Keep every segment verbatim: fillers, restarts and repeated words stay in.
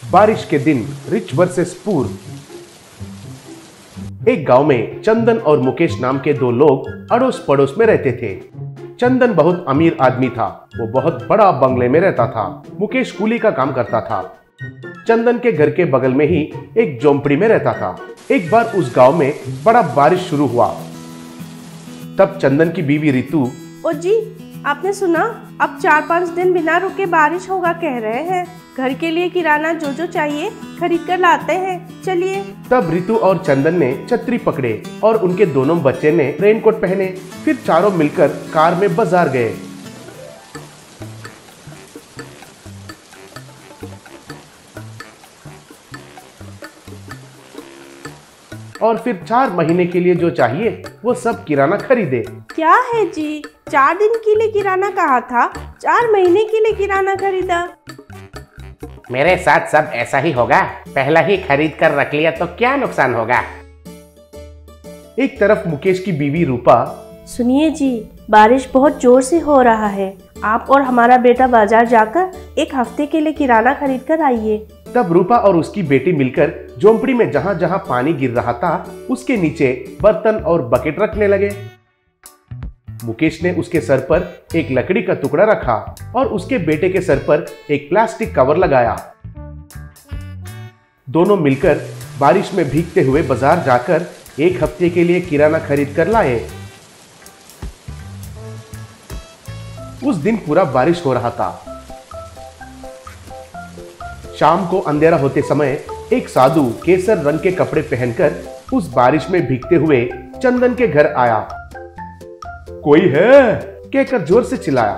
बारिश के दिन, रिच वर्सेस पुअर। एक गांव में चंदन और मुकेश नाम के दो लोग अड़ोस पड़ोस में रहते थे। चंदन बहुत अमीर आदमी था। वो बहुत बड़ा बंगले में रहता था। मुकेश कूली का काम करता था। चंदन के घर के बगल में ही एक झोंपड़ी में रहता था। एक बार उस गांव में बड़ा बारिश शुरू हुआ। तब चंदन की बीवी रितु, ओ जी, आपने सुना? अब चार पाँच दिन बिना रुके बारिश होगा कह रहे हैं। घर के लिए किराना जो जो चाहिए खरीद कर लाते हैं, चलिए। तब रितु और चंदन ने छतरी पकड़े और उनके दोनों बच्चे ने रेनकोट पहने। फिर चारों मिलकर कार में बाजार गए। और फिर चार महीने के लिए जो चाहिए वो सब किराना खरीदे। क्या है जी, चार दिन के लिए किराना कहा था, चार महीने के लिए किराना खरीदा? मेरे साथ सब ऐसा ही होगा। पहला ही खरीद कर रख लिया तो क्या नुकसान होगा। एक तरफ मुकेश की बीवी रूपा, सुनिए जी, बारिश बहुत जोर से हो रहा है। आप और हमारा बेटा बाजार जाकर एक हफ्ते के लिए किराना खरीद कर आइए। तब रूपा और उसकी बेटी मिलकर झोंपड़ी में जहां जहां पानी गिर रहा था उसके नीचे बर्तन और बकेट रखने लगे। मुकेश ने उसके सर पर एक लकड़ी का टुकड़ा रखा और उसके बेटे के सर पर एक प्लास्टिक कवर लगाया। दोनों मिलकर बारिश में भीगते हुए बाजार जाकर एक हफ्ते के लिए किराना खरीद कर लाए। उस दिन पूरा बारिश हो रहा था। शाम को अंधेरा होते समय एक साधु केसर रंग के कपड़े पहनकर उस बारिश में भीगते हुए चंदन के घर आया। कोई है? कहकर जोर से चिल्लाया।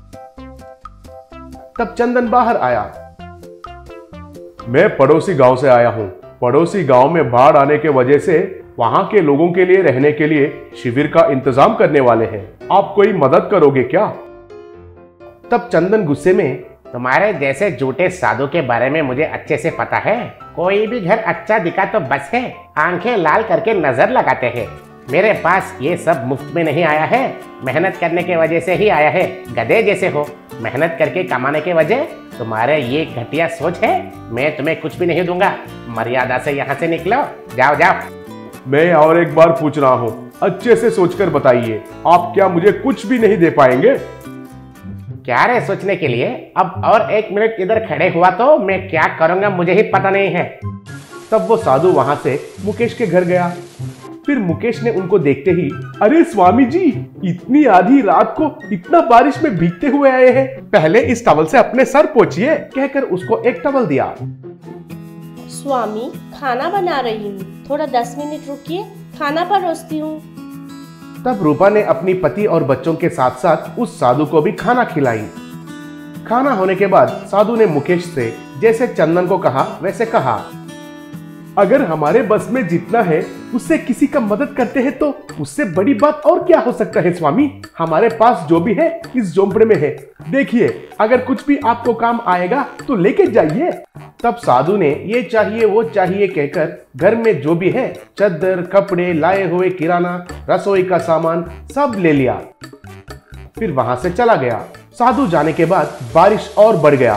तब चंदन बाहर आया। मैं पड़ोसी गांव से आया हूं। पड़ोसी गांव में बाढ़ आने के वजह से वहां के लोगों के लिए रहने के लिए शिविर का इंतजाम करने वाले हैं। आप कोई मदद करोगे क्या? तब चंदन गुस्से में, तुम्हारे जैसे झूठे साधु के बारे में मुझे अच्छे से पता है। कोई भी घर अच्छा दिखा तो बस है, आंखें लाल करके नजर लगाते हैं। मेरे पास ये सब मुफ्त में नहीं आया है, मेहनत करने के वजह से ही आया है। गधे जैसे हो, मेहनत करके कमाने के वजह तुम्हारे ये घटिया सोच है। मैं तुम्हें कुछ भी नहीं दूंगा। मर्यादा से यहाँ से निकलो, जाओ जाओ। मैं और एक बार पूछ रहा हूँ, अच्छे से सोचकर बताइए, आप क्या मुझे कुछ भी नहीं दे पाएंगे? क्या रे सोचने के लिए? अब और एक मिनट इधर खड़े हुआ तो मैं क्या करूंगा मुझे ही पता नहीं है। तब वो साधु वहां से मुकेश के घर गया। फिर मुकेश ने उनको देखते ही, अरे स्वामी जी, इतनी आधी रात को इतना बारिश में भीगते हुए आए हैं, पहले इस टवल से अपने सर पोंछिए, कहकर उसको एक टवल दिया। स्वामी, खाना बना रही हूँ, थोड़ा दस मिनट रुकिए, खाना परोसती हूँ। तब रूपा ने अपनी पति और बच्चों के साथ साथ उस साधु को भी खाना खिलाई। खाना होने के बाद साधु ने मुकेश से जैसे चंदन को कहा वैसे कहा, अगर हमारे बस में जितना है उससे किसी का मदद करते हैं तो उससे बड़ी बात और क्या हो सकता है स्वामी। हमारे पास जो भी है इस झोंपड़े में है। देखिए, अगर कुछ भी आपको काम आएगा तो लेके जाइए। तब साधु ने ये चाहिए वो चाहिए कहकर घर में जो भी है, चादर, कपड़े, लाए हुए किराना, रसोई का सामान सब ले लिया। फिर वहां से चला गया। साधु जाने के बाद बारिश और बढ़ गया।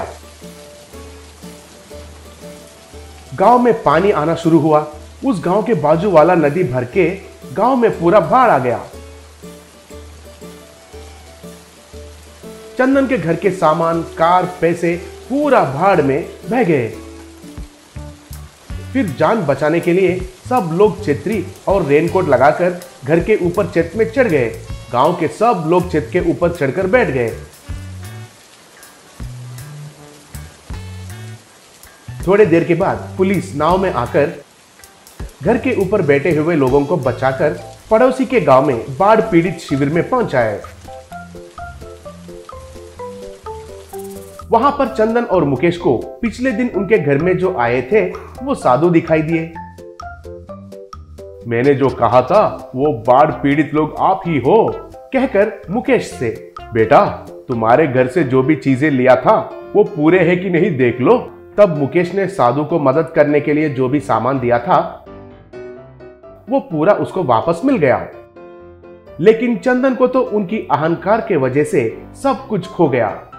गांव में पानी आना शुरू हुआ। उस गांव के बाजू वाला नदी भर के गांव में पूरा बाढ़ आ गया। चंदन के घर के सामान, कार, पैसे पूरा बाढ़ में बह गए। फिर जान बचाने के लिए सब लोग छतरी और रेनकोट लगाकर घर के ऊपर छत में चढ़ गए। गांव के सब लोग छत के ऊपर चढ़कर बैठ गए। थोड़ी देर के बाद पुलिस नाव में आकर घर के ऊपर बैठे हुए लोगों को बचाकर पड़ोसी के गांव में बाढ़ पीड़ित शिविर में पहुंचाए। वहां पर चंदन और मुकेश को पिछले दिन उनके घर में जो आए थे वो साधु दिखाई दिए। मैंने जो कहा था वो बाढ़ पीड़ित लोग आप ही हो, कहकर मुकेश से, बेटा तुम्हारे घर से जो भी चीजें लिया था वो पूरे हैं कि नहीं देख लो। तब मुकेश ने साधु को मदद करने के लिए जो भी सामान दिया था वो पूरा उसको वापस मिल गया। लेकिन चंदन को तो उनकी अहंकार के वजह से सब कुछ खो गया।